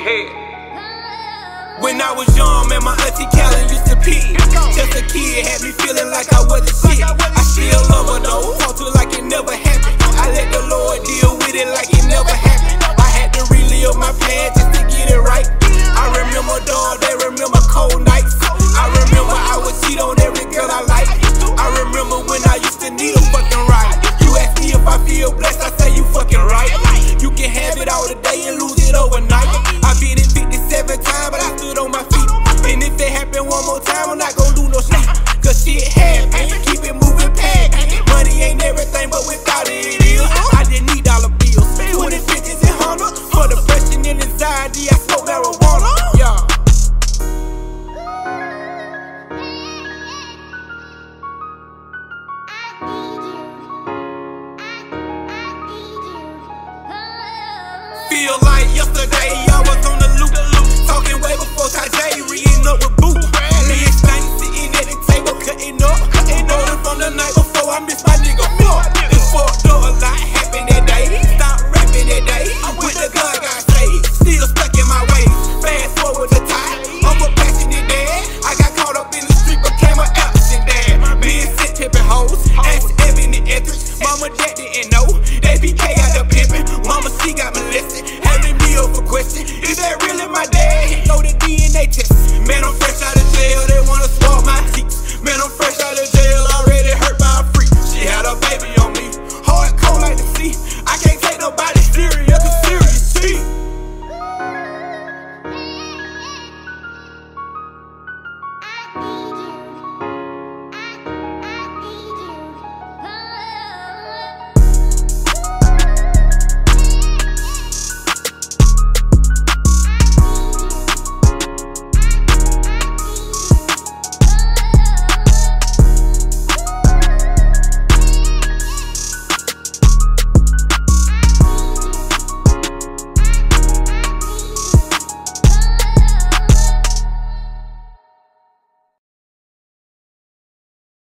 When I was young, man, my auntie Callie used to pee. Just a kid, had me feeling like I was the shit. I still love her though, talk to her like it never happened. I let the Lord deal with it like it never happened. I had to relive my past.